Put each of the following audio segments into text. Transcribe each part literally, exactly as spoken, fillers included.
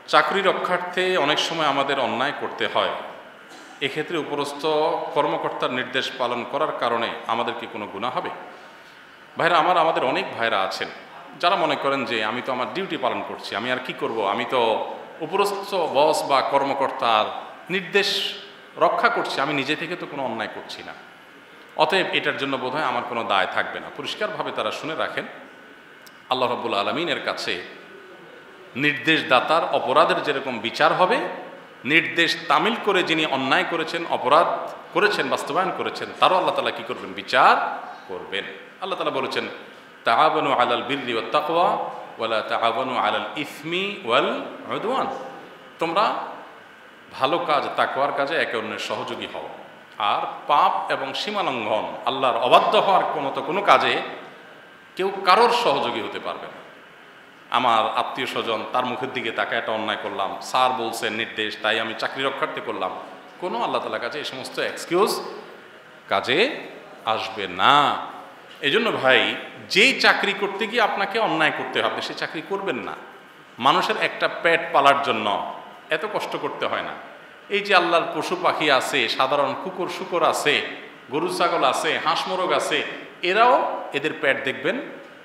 চাকরি রক্ষার্থে অনেক সময় আমাদের অন্যায় করতে হয়। এক্ষেত্রে উপরস্থ কর্মকর্তার নির্দেশ পালন করার কারণে আমাদের কি কোনো গুনাহ হবে? ভাইরা আমার, আমাদের অনেক ভাইরা আছেন যারা মনে করেন যে আমি তো আমার ডিউটি পালন করছি, আমি আর কি করব, আমি তো উপরস্থ বস বা কর্মকর্তার নির্দেশ রক্ষা করছি, আমি নিজে থেকে তো কোনো অন্যায় করছি না, অতএব এটার জন্য বোধহয় আমার কোনো দায় থাকবে না। পরিষ্কারভাবে তারা শুনে রাখেন, আল্লাহ রাব্বুল আলামিনের কাছে নির্দেশদাতার অপরাধের যেরকম বিচার হবে, নির্দেশ তামিল করে যিনি অন্যায় করেছেন, অপরাধ করেছেন, বাস্তবায়ন করেছেন, তারও আল্লাহ তাআলা কি করবেন? বিচার করবেন। আল্লাহ তাআলা বলেছেন, তাআওয়ানু আলাল বিররি ওয়াত তাকওয়া ওয়ালা তাআওয়ানু আলাল ইসমি ওয়াল উদওয়ান। তোমরা ভালো কাজ, তাকওয়ার কাজে একে অন্যের সহযোগী হও, আর পাপ এবং সীমালঙ্ঘন, আল্লাহর অবাধ্য হওয়ার কোনো তো কোনো কাজে কেউ কারোর সহযোগী হতে পারবে না। আমার আত্মীয় স্বজন, তার মুখের দিকে তাকে একটা অন্যায় করলাম, স্যার বলছেন নির্দেশ, তাই আমি চাকরি রক্ষার্থে করলাম, কোনো আল্লাহ তাআলার কাছে এই সমস্ত এক্সকিউজ কাজে আসবে না। এই জন্য ভাই, যেই চাকরি করতে গিয়ে আপনাকে অন্যায় করতে হবে সেই চাকরি করবেন না। মানুষের একটা পেট পালার জন্য এত কষ্ট করতে হয় না। এই যে আল্লাহর পশু পাখি আছে, সাধারণ কুকুর শুকর আছে, গরু ছাগল আছে, হাঁস মোরগ আছে, এরাও এদের পেট দেখবেন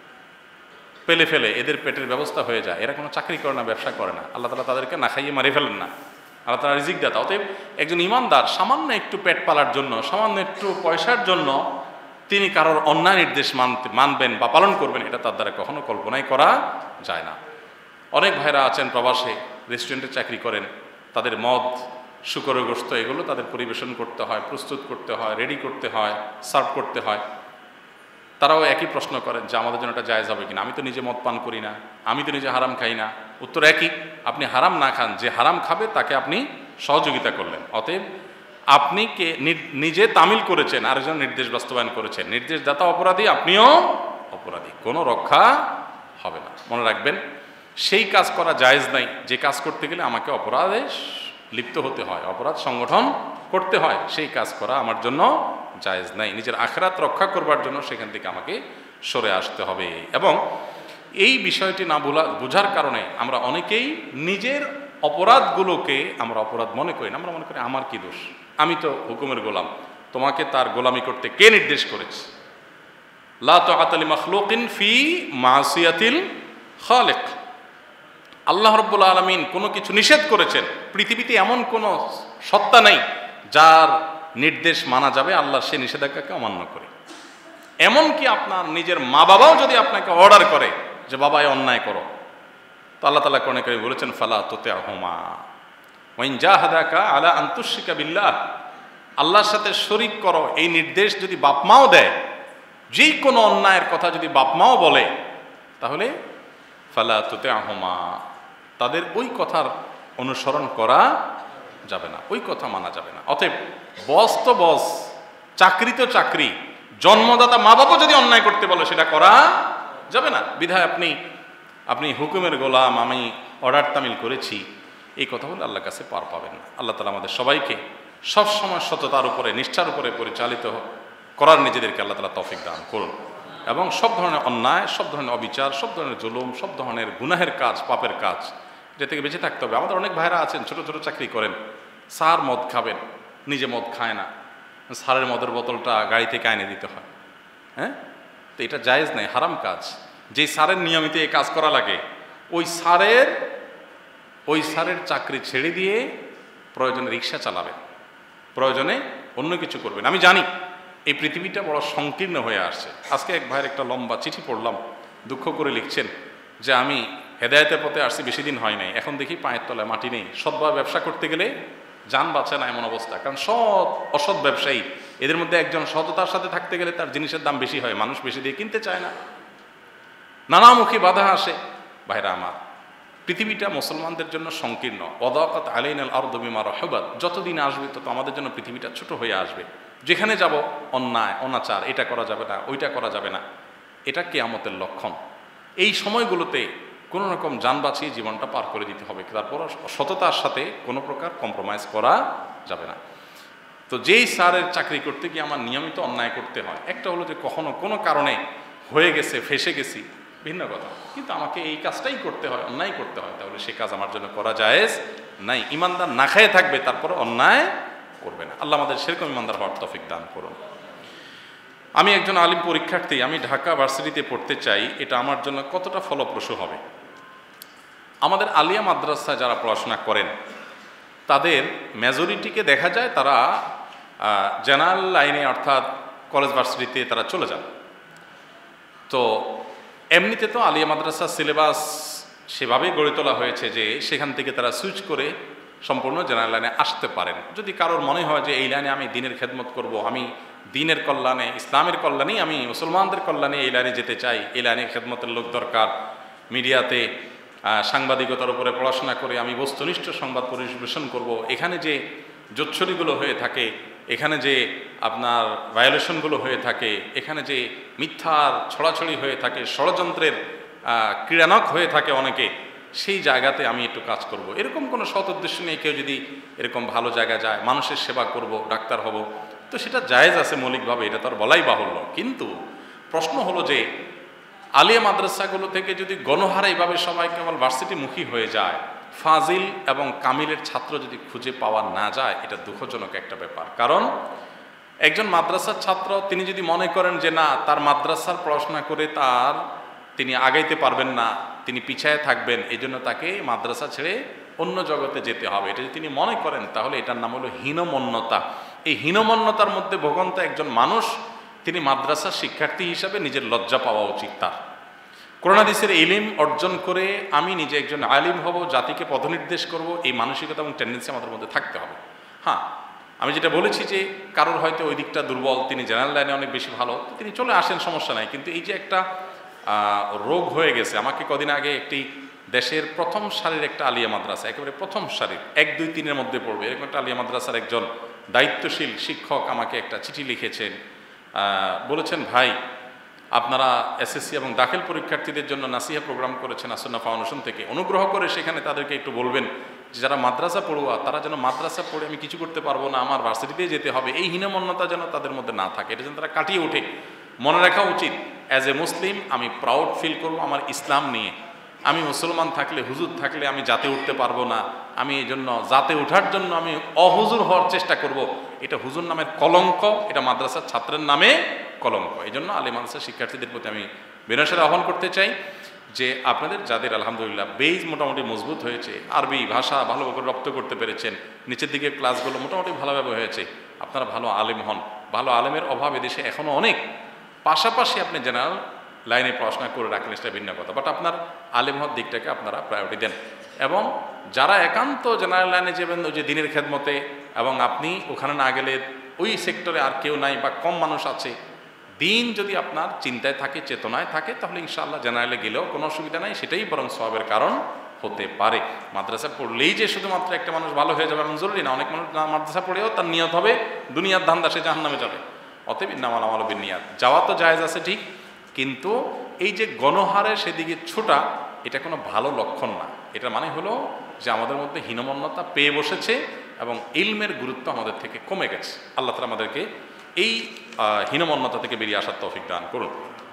পেলে ফেলে এদের পেটের ব্যবস্থা হয়ে যায়। এরা কোনো চাকরি করে না, ব্যবসা করে না, আল্লাহ তাআলা তাদেরকে না খাইয়ে মারি ফেলেন না, আল্লাহ তাআলা রিজিক দাতা। অতএব একজন ইমানদার সামান্য একটু পেট পালার জন্য, সামান্য একটু পয়সার জন্য তিনি কারোর অন্যায় নির্দেশ মানতে মানবেন বা পালন করবেন, এটা তার দ্বারা কখনো কল্পনাই করা যায় না। অনেক ভাইরা আছেন প্রবাসে, রেস্টুরেন্টে চাকরি করেন, তাদের মদ, শুকরের গোশত এগুলো তাদের পরিবেশন করতে হয়, প্রস্তুত করতে হয়, রেডি করতে হয়, সার্ভ করতে হয়। তারাও একই প্রশ্ন করেন যে আমাদের জন্য এটা জায়েজ হবে কিনা, আমি তো নিজে মদ পান করি না, আমি তো নিজে হারাম খাই না। উত্তর একই, আপনি হারাম না খান, যে হারাম খাবে তাকে আপনি সহযোগিতা করলেন। অতএব আপনি কে নিজে তামিল করেছেন, আরেকজন নির্দেশ বাস্তবায়ন করেছেন, নির্দেশদাতা অপরাধী, আপনিও অপরাধী, কোনো রক্ষা হবে না। মনে রাখবেন, সেই কাজ করা জায়েজ নাই যে কাজ করতে গেলে আমাকে অপরাধে লিপ্ত হতে হয়, অপরাধ সংগঠন করতে হয়, সেই কাজ করা আমার জন্য জায়েজ নাই। নিজের আখিরাত রক্ষা করবার জন্য সেখান থেকে আমাকে সরে আসতে হবে। এবং এই বিষয়টি না বোঝা বোঝার কারণে আমরা অনেকেই নিজের অপরাধগুলোকে আমরা অপরাধ মনে করি না। আমরা মনে করি আমার কি দোষ, আমি তো হুকুমের গোলাম, তোমাকে তার গোলামি করতে কে নির্দেশ করেছে? লা তাআতা লি মাখলুকিন ফি মাসিয়াতিল খালিক। আল্লাহ রাব্বুল আলামিন কোনো কিছু নিষেধ করেছেন, পৃথিবীতে এমন কোনো সত্তা নেই যার নির্দেশ মানা যাবে আল্লাহ সে নিষেধাজ্ঞাকে অমান্য করে। এমনকি আপনার নিজের মা বাবাও যদি আপনাকে অর্ডার করে যে বাবা এই অন্যায় করো, তো আল্লাহ তাআলা কোরআনে কারীমে বলেছেন, ফালা তুতি'হুমা ওয়া ইন জাহাদাকা আলা আন তুশরিকা বিল্লাহ। আল্লাহর সাথে শরীক করো এই নির্দেশ যদি বাপ মাও দেয়, যে কোনো অন্যায়ের কথা যদি বাপ মাও বলে, তাহলে ফালা তুতি'হুমা, তাদের ওই কথার অনুসরণ করা যাবে না, ওই কথা মানা যাবে না। অতএব বস তো বস, চাকরি তো চাকরি, জন্মদাতা মা বাবা যদি অন্যায় করতে বলে সেটা করা যাবে না। বিধায় আপনি আপনি হুকুমের গোলাম, আমি অর্ডার তামিল করেছি, এই কথা বলে আল্লাহর কাছে পার পাবেন না। আল্লাহ তাআলা আমাদের সবাইকে সবসময় সততার উপরে, নিষ্ঠার উপরে পরিচালিত করার নিজেদেরকে আল্লাহ তাআলা তৌফিক দান করুন, এবং সব ধরনের অন্যায়, সব ধরনের অবিচার, সব ধরনের জুলুম, সব ধরনের গুনাহের কাজ, পাপের কাজ, যে থেকে বেঁচে থাকতে হবে। আমাদের অনেক ভাইরা আছেন ছোট ছোট চাকরি করেন, স্যার মদ খাবেন, নিজে মদ খায় না, স্যারের মদের বোতলটা গাড়ি থেকে এনে দিতে হয়। হ্যাঁ, তো এটা জায়েজ নাই, হারাম কাজ। যেই স্যারের নিয়মিত এই কাজ করা লাগে, ওই স্যারের ওই স্যারের চাকরি ছেড়ে দিয়ে প্রয়োজনে রিক্সা চালাবেন, প্রয়োজনে অন্য কিছু করবেন। আমি জানি এই পৃথিবীটা বড় সংকীর্ণ হয়ে আসছে। আজকে এক ভাইয়ের একটা লম্বা চিঠি পড়লাম, দুঃখ করে লিখছেন যে আমি হেদায়েতের পথে আসছি বেশি দিন হয় নাই, এখন দেখি পায়ের তলায় মাটি নেই, সৎভাবে ব্যবসা করতে গেলে যান বাঁচে না এমন অবস্থা। কারণ সৎ অসৎ ব্যবসায়ী, এদের মধ্যে একজন সততার সাথে থাকতে গেলে তার জিনিসের দাম বেশি হয়, মানুষ বেশি দিয়ে কিনতে চায় না, নানামুখী বাধা আসে। ভাইরা আমার, পৃথিবীটা মুসলমানদের জন্য সংকীর্ণ। ওয়াদাকাত আলাইনাল আরদু বিমা রাহাবাত, যতদিন আসবে তত আমাদের জন্য পৃথিবীটা ছোট হয়ে আসবে। যেখানে যাব অন্যায়, অনাচার, এটা করা যাবে না, ওইটা করা যাবে না, এটা কিয়ামতের লক্ষণ। এই সময়গুলোতে কোনো রকম যান বাঁচিয়ে জীবনটা পার করে দিতে হবে, তারপর সততার সাথে কোনো প্রকার কম্প্রোমাইজ করা যাবে না। তো যেই স্যারের চাকরি করতে গিয়ে আমার নিয়মিত অন্যায় করতে হয়, একটা হলো যে কখনো কোনো কারণে হয়ে গেছে, ফেসে গেছি, ভিন্ন কথা, কিন্তু আমাকে এই কাজটাই করতে হয়, অন্যায় করতে হয়, তাহলে সে কাজ আমার জন্য করা জায়েজ নাই। ইমানদার না খেয়ে থাকবে, তারপরে অন্যায় করবে না। আল্লাহ আমাদের সেরকম ইমানদার হওয়ার তৌফিক দান করুন। আমি একজন আলিম পরীক্ষার্থী, আমি ঢাকা ভার্সিটিতে পড়তে চাই, এটা আমার জন্য কতটা ফলপ্রসূ হবে? আমাদের আলিয়া মাদ্রাসায় যারা পড়াশোনা করেন তাদের মেজরিটিকে দেখা যায় তারা জেনারেল লাইনে অর্থাৎ কলেজ ভার্সিটিতে তারা চলে যান। তো এমনিতে তো আলিয়া মাদ্রাসার সিলেবাস সেভাবেই গড়ে তোলা হয়েছে যে সেখান থেকে তারা সুইচ করে সম্পূর্ণ জেনারেল লাইনে আসতে পারেন। যদি কারোর মনে হয় যে এই লাইনে আমি দিনের খেদমত করব, আমি দিনের কল্যাণে, ইসলামের কল্যাণেই, আমি মুসলমানদের কল্যাণে এই লাইনে যেতে চাই, এই লাইনে খেদমতের লোক দরকার, মিডিয়াতে সাংবাদিকতার উপরে পড়াশোনা করে আমি বস্তুনিষ্ঠ সংবাদ পরিবেশন করব, এখানে যে জোচ্ছরিগুলো হয়ে থাকে, এখানে যে আপনার ভায়োলেশনগুলো হয়ে থাকে, এখানে যে মিথ্যার ছড়াছড়ি হয়ে থাকে, ষড়যন্ত্রের ক্রীড়ানক হয়ে থাকে অনেকে, সেই জায়গাতে আমি একটু কাজ করব, এরকম কোনো সৎ উদ্দেশ্য নিয়ে কেউ যদি এরকম ভালো জায়গায় যায়, মানুষের সেবা করব, ডাক্তার হব, তো সেটা জায়েজ আছে মৌলিকভাবে, এটা তো আর বলাই বাহুল্য। কিন্তু প্রশ্ন হলো যে আলিয়া মাদ্রাসাগুলো থেকে যদি গণহারে এইভাবে সবাই কেবল ভার্সিটিমুখী হয়ে যায়, ফাজিল এবং কামিলের ছাত্র যদি খুঁজে পাওয়া না যায়, এটা দুঃখজনক একটা ব্যাপার। কারণ একজন মাদ্রাসার ছাত্র তিনি যদি মনে করেন যে না, তার মাদ্রাসার পড়াশোনা করে তার তিনি আগাইতে পারবেন না, তিনি পিছায় থাকবেন, এই জন্য তাকে মাদ্রাসা ছেড়ে অন্য জগতে যেতে হবে, এটা যদি তিনি মনে করেন, তাহলে এটার নাম হলো হীনমন্যতা। এই হীনমন্যতার মধ্যে ভোগন্ত একজন মানুষ, তিনি মাদ্রাসার শিক্ষার্থী হিসাবে নিজের লজ্জা পাওয়া উচিত তার। কোরআন হাদিসের ইলম অর্জন করে আমি নিজে একজন আলিম হব, জাতিকে পথনির্দেশ করব, এই মানসিকতা এবং টেন্ডেন্সি আমাদের মধ্যে থাকতে হবে। হ্যাঁ, আমি যেটা বলেছি যে কারোর হয়তো ওই দিকটা দুর্বল, তিনি জেনারেল লাইনে অনেক বেশি ভালো, তিনি চলে আসেন, সমস্যা নাই। কিন্তু এই যে একটা রোগ হয়ে গেছে, আমাকে কদিন আগে একটি দেশের প্রথম সারির একটা আলিয়া মাদ্রাসা, একেবারে প্রথম সারির এক দুই তিনের মধ্যে পড়বে এরকম একটা আলিয়া মাদ্রাসার একজন দায়িত্বশীল শিক্ষক আমাকে একটা চিঠি লিখেছেন, বলেছেন ভাই আপনারা এসএসসি এবং দাখিল পরীক্ষার্থীদের জন্য নাসিহা প্রোগ্রাম করেছেন আসন্না ফাউন্ডেশন থেকে, অনুগ্রহ করে সেখানে তাদেরকে একটু বলবেন যে যারা মাদ্রাসা পড়ুয়া তারা যেন মাদ্রাসা পড়ে আমি কিছু করতে পারবো না, আমার ভার্সিটিতেই যেতে হবে, এই হীনমন্যতা যেন তাদের মধ্যে না থাকে, এটা যেন তারা কাটিয়ে ওঠে। মনে রাখা উচিত অ্যাজ এ মুসলিম আমি প্রাউড ফিল করবো আমার ইসলাম নিয়ে। আমি মুসলমান থাকলে, হুজুর থাকলে আমি জাতে উঠতে পারবো না, আমি এই জন্য জাতে ওঠার জন্য আমি অহুজুর হওয়ার চেষ্টা করব, এটা হুজুর নামের কলঙ্ক, এটা মাদ্রাসার ছাত্রের নামে কলঙ্ক। এই জন্য আলিম মাদ্রাসার শিক্ষার্থীদের প্রতি আমি বিনয়ের আহ্বান করতে চাই যে আপনাদের যাদের আলহামদুলিল্লাহ বেজ মোটামুটি মজবুত হয়েছে, আরবি ভাষা ভালোভাবে করে রপ্ত করতে পেরেছেন, নিচের দিকে ক্লাসগুলো মোটামুটি ভালোভাবে হয়েছে, আপনারা ভালো আলেম হন। ভালো আলেমের অভাব এদেশে এখনও অনেক, পাশাপাশি আপনি জেনারেল লাইনে পড়াশোনা করে রাখলেন সেটা ভিন্ন কথা, বাট আপনার আলেম হওয়ার দিকটাকে আপনারা প্রায়োরিটি দেন। এবং যারা একান্ত জেনারেল লাইনে যাবেন ওই যে দিনের খেদমতে, এবং আপনি ওখানে না গেলে ওই সেক্টরে আর কেউ নাই বা কম মানুষ আছে, দিন যদি আপনার চিন্তায় থাকে, চেতনায় থাকে, তাহলে ইনশাআল্লাহ জেনারেলে গেলেও কোনো অসুবিধা নাই, সেটাই বরং সওয়াবের কারণ হতে পারে। মাদ্রাসা পড়লেই যে শুধুমাত্র একটা মানুষ ভালো হয়ে যাবে এমন জরুরি না, অনেক মানুষ মাদ্রাসা পড়েও তার নিয়ত হবে দুনিয়ার ধান্দা, সে জাহান্নামে যাবে। অতএব ইন্নামাল আমালু বিন্নিয়াত, যাওয়া তো জায়েজ আছে ঠিক, কিন্তু এই যে গণহারে সেদিকে ছোটা, এটা কোনো ভালো লক্ষণ না। এটা মানে হলো যে আমাদের মধ্যে হীনমন্যতা পেয়ে বসেছে এবং ইলমের গুরুত্ব আমাদের থেকে কমে গেছে। আল্লাহ তাআলা আমাদেরকে এই হীনমন্যতা থেকে বেরিয়ে আসার তৌফিক দান করুন।